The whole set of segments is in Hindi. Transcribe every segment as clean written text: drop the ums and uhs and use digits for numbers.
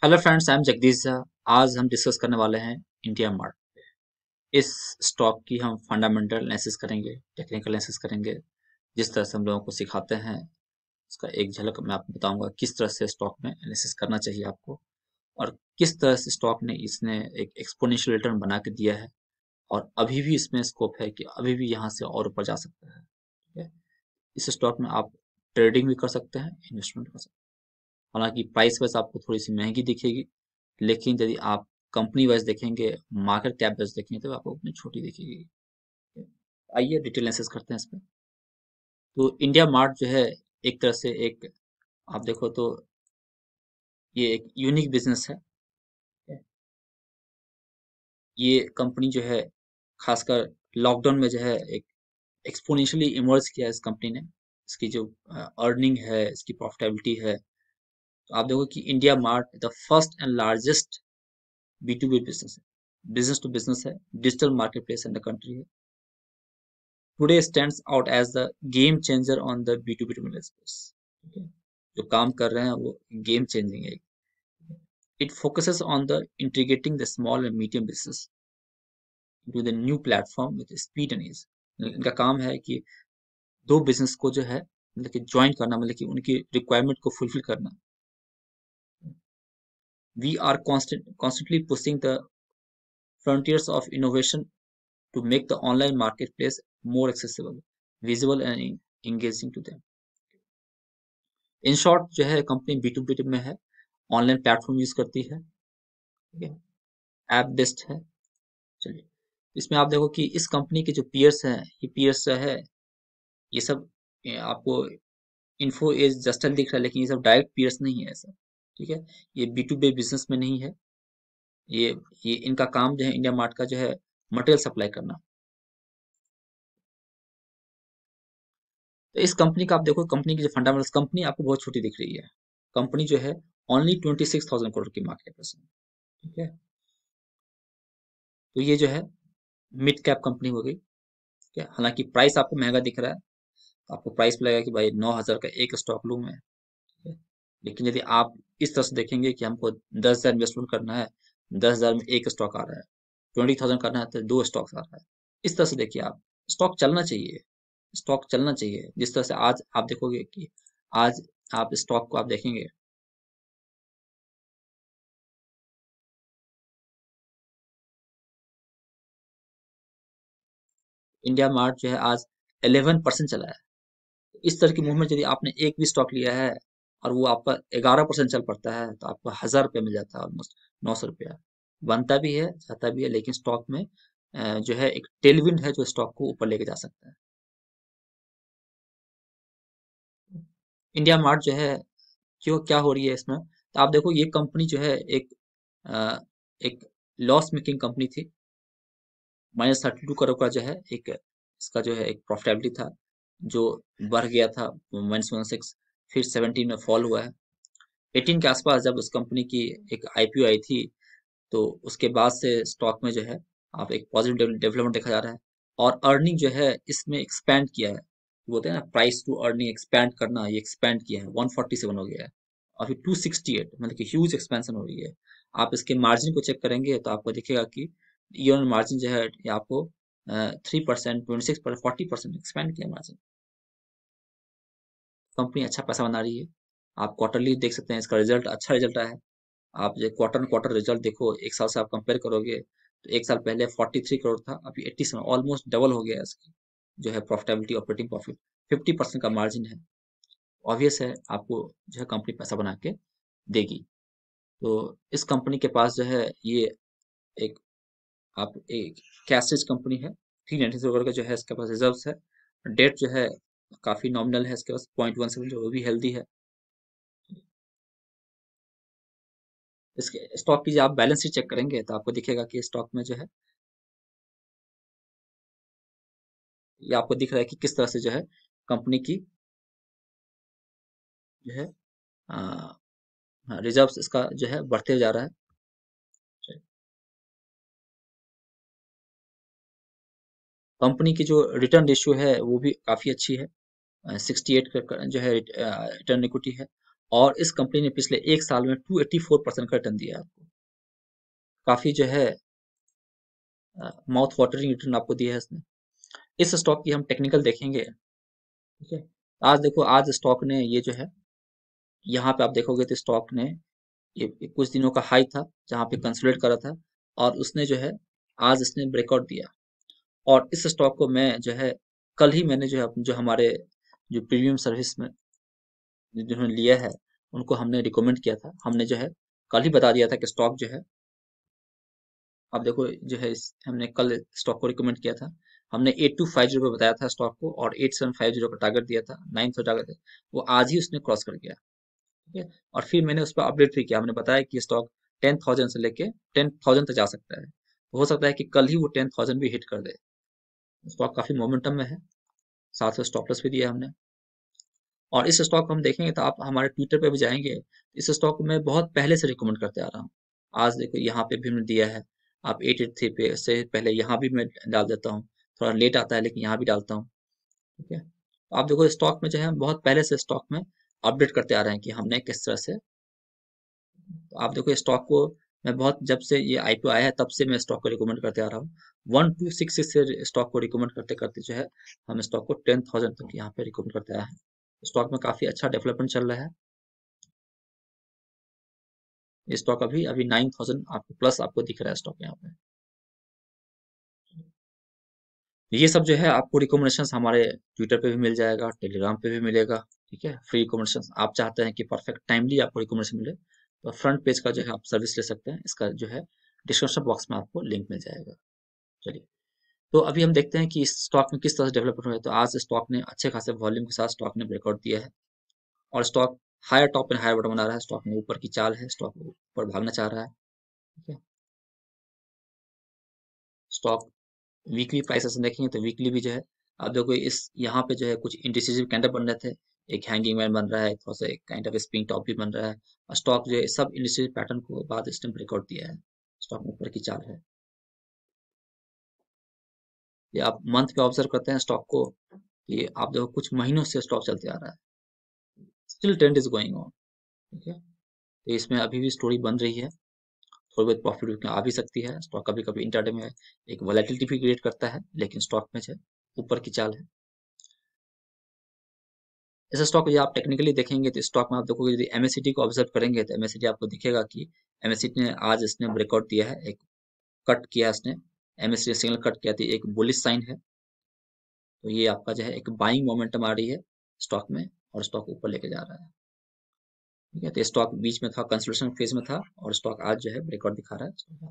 Hello friends, I am Jagdish Jha. आज हम डिस्कस करने वाले हैं इंडिया मार्ट। इस स्टॉक की हम फंडामेंटल एनालिसिस करेंगे, टेक्निकल एनालिसिस करेंगे। जिस तरह से हम लोगों को सिखाते हैं उसका एक झलक मैं आपको बताऊंगा किस तरह से स्टॉक में एनालिसिस करना चाहिए आपको, और किस तरह से स्टॉक ने इसने एक एक्सपोनेंशियल रिटर्न बना के दिया है, और अभी भी इसमें स्कोप है कि अभी भी यहाँ से और ऊपर जा सकता है। ठीक है, इस स्टॉक में आप ट्रेडिंग भी कर सकते हैं, इन्वेस्टमेंट कर सकते हैं। हालांकि प्राइस वाइज आपको थोड़ी सी महंगी दिखेगी, लेकिन यदि आप कंपनी वाइज देखेंगे, मार्केट कैप वाइज देखेंगे तो आपको उतनी छोटी दिखेगी। आइए डिटेल एनालिसिस करते हैं इस पे। तो इंडिया मार्ट जो है, एक तरह से एक, आप देखो तो ये एक यूनिक बिजनेस है। ये कंपनी जो है, खासकर लॉकडाउन में जो है एक एक्सपोनेंशियली इमर्ज किया है इस कंपनी ने। इसकी जो अर्निंग है, इसकी प्रॉफिटेबिलिटी है, तो आप देखो कि IndiaMART the first and largest B to B business है, बिजनेस टू बिजनेस है, digital market place in the country है। Today stands out as the game changer on the B to B space. ठीक है, जो काम कर रहे हैं वो गेम चेंजिंग है। It focuses on the integrating the small and medium business to the new platform with speed and ease. इनका काम है कि दो बिजनेस को जो है, मतलब कि ज्वाइन करना, मतलब कि उनकी रिक्वायरमेंट को फुलफिल करना। We are constantly pushing the frontiers of innovation to make the online marketplace more accessible, visible and engaging to them. In short जो है, कंपनी बी टू बी में है, ऑनलाइन प्लेटफॉर्म यूज करती है। ठीक है, ऐप बेस्ड है। चलिए, इसमें आप देखो कि इस कंपनी के जो पीयर्स हैं, ये पीयर्स जो है, ये सब, ये आपको इन्फो एज जस्टन दिख रहा है, लेकिन ये सब डायरेक्ट पीयर्स नहीं है ऐसा। ठीक है, ये बी टू बी बिजनेस में नहीं है। ये ये इनका काम जो है, इंडिया मार्ट का जो है, मटेरियल सप्लाई करना। तो इस कंपनी का आप देखो, कंपनी की जो फंडामेंटल्स, कंपनी आपको बहुत छोटी दिख रही है। कंपनी जो है ओनली 26,000 करोड़ की मार्केट कैपिटल। ठीक है, तो ये जो है मिड कैप कंपनी हो गई। ठीक है, हालांकि प्राइस आपको महंगा दिख रहा है, तो आपको प्राइस पे लगेगा कि भाई 9,000 का एक स्टॉक लूं मैं। ठीक है, लेकिन यदि आप इस तरह से देखेंगे कि हमको 10,000 इन्वेस्टमेंट करना है, 10,000 में एक स्टॉक आ रहा है, 20,000 करना है तो दो स्टॉक आ रहा है। इस तरह से देखिए आप, स्टॉक चलना चाहिए, स्टॉक चलना चाहिए। जिस तरह से आज आप देखोगे कि आज आप स्टॉक को आप देखेंगे, इंडिया मार्ट जो है आज 11% चला है। इस तरह की मूवमेंट यदि आपने एक भी स्टॉक लिया है और वो आपका 11% चल पड़ता है, तो आपको 1,000 रुपये मिल जाता है, ऑलमोस्ट 900 रुपया बनता भी है, जाता भी है। लेकिन स्टॉक में जो है एक टेलविंड है जो स्टॉक को ऊपर लेके जा सकता है। इंडिया मार्ट जो है, क्यों क्या हो रही है इसमें, तो आप देखो ये कंपनी जो है अ, एक लॉस मेकिंग कंपनी थी। -32 करोड़ का जो है एक, इसका जो है एक प्रॉफिटेबिलिटी था, जो बढ़ गया था -16, फिर 17 में फॉल हुआ है। 18 के आसपास जब उस कंपनी की एक आईपीओ आई थी, तो उसके बाद से स्टॉक में जो है आप एक पॉजिटिव डेवलपमेंट देखा जा रहा है। और अर्निंग जो है इसमें एक्सपैंड किया है, बोलते हैं ना प्राइस टू अर्निंग एक्सपैंड करना, ये एक्सपैंड किया है, 147 हो गया है, और फिर 268, मतलब कि ह्यूज एक्सपेंशन हो रही है। आप इसके मार्जिन को चेक करेंगे तो आपको दिखेगा कि ईयर मार्जिन जो है, ये आपको 3%, 26%, 40% एक्सपेंड किया मार्जिन। कंपनी अच्छा पैसा बना रही है। आप क्वार्टरली देख सकते हैं, इसका रिजल्ट अच्छा रिजल्ट आया है। आप जो क्वार्टर क्वार्टर रिजल्ट देखो, एक साल से आप कंपेयर करोगे, तो एक साल पहले 43 करोड़ था, अभी 87, ऑलमोस्ट डबल हो गया है इसकी जो है प्रॉफिटेबिलिटी, ऑपरेटिंग प्रॉफिट 50% का मार्जिन है। ऑब्वियस है आपको जो है कंपनी पैसा बना के देगी। तो इस कंपनी के पास जो है ये एक, आप एक कैश कंपनी है, 393 करोड़ का जो है इसके पास रिजर्व है। डेट जो है काफी नॉमिनल है इसके पास, 0.17, जो वो भी हेल्दी है। इसके स्टॉक की जब आप बैलेंस शीट चेक करेंगे तो आपको दिखेगा कि स्टॉक में जो है, ये आपको दिख रहा है कि किस तरह से जो है कंपनी की जो है रिजर्व्स इसका जो है बढ़ते जा रहा है। कंपनी की जो रिटर्न रेशियो है वो भी काफी अच्छी है, 68 का जो है रिटर्न इक्विटी है। और इस कंपनी ने पिछले 1 साल में 284% का रिटर्न दिया है आपको। काफ़ी जो है माउथ वाटरिंग रिटर्न आपको दिया है इसने। इस स्टॉक की हम टेक्निकल देखेंगे, ठीक है। आज देखो, आज स्टॉक ने ये जो है, यहाँ पे आप देखोगे तो स्टॉक ने ये कुछ दिनों का हाई था जहाँ पे कंसोलिडेट करा था, और उसने जो है आज इसने ब्रेकआउट दिया। और इस स्टॉक को मैं जो है कल ही मैंने जो है जो हमारे जो प्रीमियम सर्विस में जिन्होंने लिया है उनको हमने रिकमेंड किया था। हमने जो है कल ही बता दिया था कि स्टॉक जो है, अब देखो जो है हमने कल स्टॉक को रिकमेंड किया था। हमने 8250 पे बताया था स्टॉक को, और 8750 का टारगेट दिया था, 900 टारगेट था। वो आज ही उसने क्रॉस कर गया, ठीक है। और फिर मैंने उस पर अपडेट भी किया, हमने बताया कि स्टॉक 10,000 से लेके 10,000 तक जा सकता है। हो सकता है कि कल ही वो 10,000 भी हिट कर दे। स्टॉक काफी मोमेंटम में है, साथ में स्टॉप लॉस भी दिया हमने। और इस स्टॉक को हम देखेंगे तो आप हमारे ट्विटर पे भी जाएंगे, इस स्टॉक को मैं बहुत पहले से रिकमेंड करते आ रहा हूँ। आज देखो यहाँ पे भी मैंने दिया है, आप 883 पे से पहले यहाँ भी मैं डाल देता हूँ। थोड़ा लेट आता है लेकिन यहाँ भी डालता हूँ, ठीक है। तो आप देखो स्टॉक में जो है बहुत पहले से स्टॉक में अपडेट करते आ रहे हैं कि हमने किस तरह से। तो आप देखो स्टॉक को मैं बहुत, जब से ये आईपीओ आया है तब से मैं स्टॉक को रिकमेंड करते आ रहा हूँ। 1266 से स्टॉक को रिकमेंड करते करते जो है हम स्टॉक को 10,000 तक यहाँ पे रिकमेंड करते आए हैं। स्टॉक में काफी अच्छा डेवलपमेंट चल रहा है। ये स्टॉक अभी अभी 9,000 आपको प्लस आपको दिख रहा है स्टॉक यहाँ पे। ये सब जो है आपको रिकमेंडेशन हमारे ट्विटर पे भी मिल जाएगा, टेलीग्राम पे भी मिलेगा, ठीक है। फ्री रिकमेंडेशन, आप चाहते हैं कि परफेक्ट टाइमली आपको रिकमेंडेशन मिले तो फ्रंट पेज का जो है आप सर्विस ले सकते हैं। इसका जो है डिस्क्रिप्शन बॉक्स में आपको लिंक मिल जाएगा। चलिए, तो अभी हम देखते हैं कि इस स्टॉक में किस तरह से डेवलपमेंट हुआ है। तो आज स्टॉक ने अच्छे खासे वॉल्यूम के साथ स्टॉक ने ब्रेकआउट दिया है, और stock higher top and higher bottom बना रहा है। स्टॉक में ऊपर की चाल है, स्टॉक ऊपर भागना चाह रहा है, ठीक है। स्टॉक वीकली प्राइसेस देखेंगे तो वीकली भी जो है आप देखो इस यहाँ पे जो है कुछ इंडिसिसिव कैंडल बन रहे थे, एक हैंगिंग मैन बन रहा है, थोड़ा सा एक काइंड ऑफ स्पिन टॉप भी बन रहा है, और स्टॉक जो है सब इंडिसिसिव पैटर्न को बाद इसने ब्रेकआउट दिया है। स्टॉक में ऊपर की चाल है। ये आप मंथ पे ऑब्जर्व करते हैं स्टॉक को, ये आप देखो कुछ महीनों से स्टॉक चलते आ रहा है, still trend is going on, ठीक है। तो इसमें अभी भी स्टोरी बन रही है, थोड़ी बहुत प्रॉफिट आ भी सकती है। स्टॉक कभी कभी इंटरडे में एक वॉलेटिलिटी भी क्रिएट करता है, लेकिन स्टॉक में जो है ऊपर की चाल है। इस स्टॉक को आप टेक्निकली देखेंगे तो स्टॉक में आप देखोगे, यदि एमएससीटी को ऑब्जर्व करेंगे तो एमएससीटी आपको दिखेगा कि एमएससीटी ने आज इसने ब्रेकआउट दिया है, एक कट किया इसने, एमएससीटी सिग्नल कट किया थी, एक बुलिश साइन है। तो ये आपका जो है एक बाइंग मोमेंटम आ रही है स्टॉक में, और स्टॉक ऊपर लेके जा रहा है, ठीक है। तो स्टॉक बीच में था, कंसोलिडेशन फेज में था, और स्टॉक आज जो है ब्रेकआउट दिखा रहा है।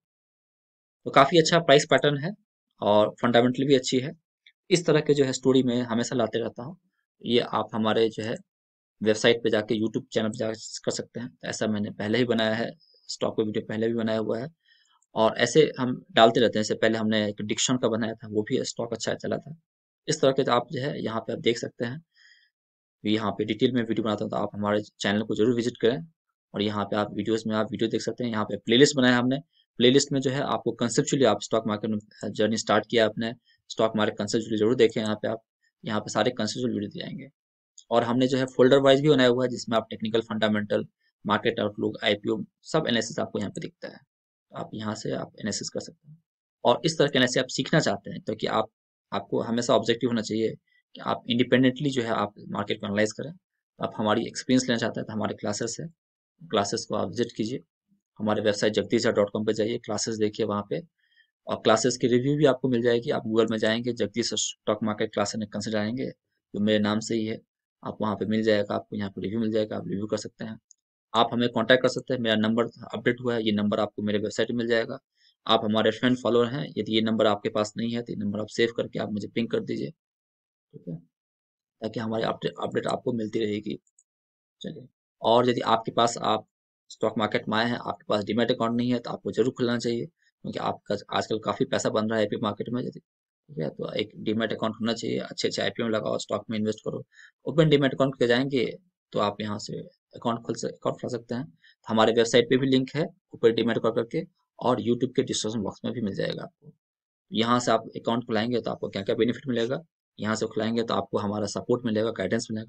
तो काफी अच्छा प्राइस पैटर्न है, और फंडामेंटली भी अच्छी है। इस तरह के जो है स्टोरी मैं हमेशा लाते रहता हूँ। ये आप हमारे जो है वेबसाइट पे जाके, यूट्यूब चैनल पे जाकर कर सकते हैं। तो ऐसा मैंने पहले ही बनाया है, स्टॉक पे वीडियो पहले भी बनाया हुआ है, और ऐसे हम डालते रहते हैं। इससे पहले हमने एक डिक्शन का बनाया था, वो भी स्टॉक अच्छा चला था। इस तरह के आप जो है यहाँ पे आप देख सकते हैं। यहाँ पे डिटेल में वीडियो बनाता हूँ, तो आप हमारे चैनल को जरूर विजिट करें। और यहाँ पे आप वीडियोस में आप वीडियो देख सकते हैं। यहाँ पे प्लेलिस्ट बनाया हमने, प्लेलिस्ट में जो है आपको कंसेप्चुअली, आप स्टॉक मार्केट में जर्नी स्टार्ट किया आपने, स्टॉक मार्केट कंसेप्चुअली जरूर देखें। यहाँ पे आप, यहाँ पे सारे कंसेप्चुअल वीडियो दिए जाएंगे। और हमने जो है फोल्डर वाइज भी बनाया हुआ है, जिसमें आप technical, fundamental, market outlook, IPO सब एनालिसिस आपको यहाँ पे दिखता है। आप यहाँ से आप एनालिसिस कर सकते हैं। और इस तरह के एनालिसिस आप सीखना चाहते हैं, तो कि आप, आपको हमेशा ऑब्जेक्टिव होना चाहिए कि आप इंडिपेंडेंटली जो है आप मार्केट को एनालाइज करें। आप हमारी एक्सपीरियंस लेना चाहते हैं तो हमारे क्लासेस है, क्लासेस को आप विजिट कीजिए। हमारे वेबसाइट jagdishsir.com पे जाइए, क्लासेस देखिए वहाँ पे, और क्लासेस की रिव्यू भी आपको मिल जाएगी। आप गूगल में जाएंगे, Jagdish stock market class and consult आएंगे, जो मेरे नाम से ही है, आप वहाँ पे मिल जाएगा, आपको यहाँ पे रिव्यू मिल जाएगा, आप रिव्यू कर सकते हैं। आप हमें कांटेक्ट कर सकते हैं, मेरा नंबर अपडेट हुआ है, ये नंबर आपको मेरे वेबसाइट में मिल जाएगा। आप हमारे फ्रेंड फॉलोअर हैं, यदि ये नंबर आपके पास नहीं है तो ये नंबर आप सेव करके आप मुझे पिंग कर दीजिए, ठीक है, ताकि हमारी अपडेट अपडेट आपको मिलती रहेगी। चलिए, और यदि आपके पास, आप स्टॉक मार्केट में आए हैं, आपके पास डीमैट अकाउंट नहीं है, तो आपको जरूर खुलना चाहिए, क्योंकि आपका आजकल काफी पैसा बन रहा है आईपीओ मार्केट में। यदि, ठीक है, तो एक डीमैट अकाउंट होना चाहिए। अच्छे अच्छे आईपीओ में लगाओ, स्टॉक में इन्वेस्ट करो। ओपन डीमैट अकाउंट पे जाएंगे तो आप यहाँ से अकाउंट खुला सकते हैं। तो हमारे वेबसाइट पे भी लिंक है, ऊपर डीमैट अकाउंट करके, और यूट्यूब के डिस्क्रिप्शन बॉक्स में भी मिल जाएगा आपको। यहाँ से आप अकाउंट खुलाएंगे तो आपको क्या क्या बेनिफिट मिलेगा, यहाँ से खुलाएंगे तो आपको हमारा सपोर्ट मिलेगा, गाइडेंस मिलेगा।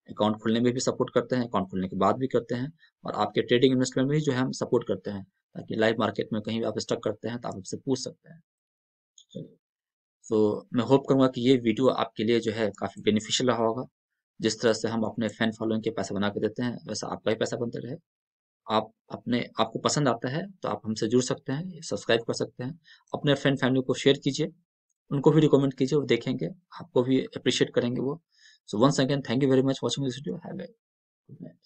अकाउंट खोलने में भी सपोर्ट करते हैं, अकाउंट खोलने के बाद भी करते हैं, और आपके ट्रेडिंग इन्वेस्टमेंट में भी जो है हम सपोर्ट करते हैं, ताकि लाइव मार्केट में कहीं भी आप स्टक करते हैं तो आप हमसे पूछ सकते हैं। चलिए, तो मैं होप करूंगा कि ये वीडियो आपके लिए जो है काफ़ी बेनिफिशियल रहा होगा। जिस तरह से हम अपने फैन फॉलोइंग के पैसा बना के देते हैं, वैसा आपका भी पैसा बनते रहे। आप अपने आपको पसंद आता है तो आप हमसे जुड़ सकते हैं, सब्सक्राइब कर सकते हैं, अपने फ्रेंड फैमिली को शेयर कीजिए, उनको भी रिकमेंड कीजिए, वो देखेंगे, आपको भी अप्रिशिएट करेंगे वो। So once again thank you very much watching this video. Have a good night.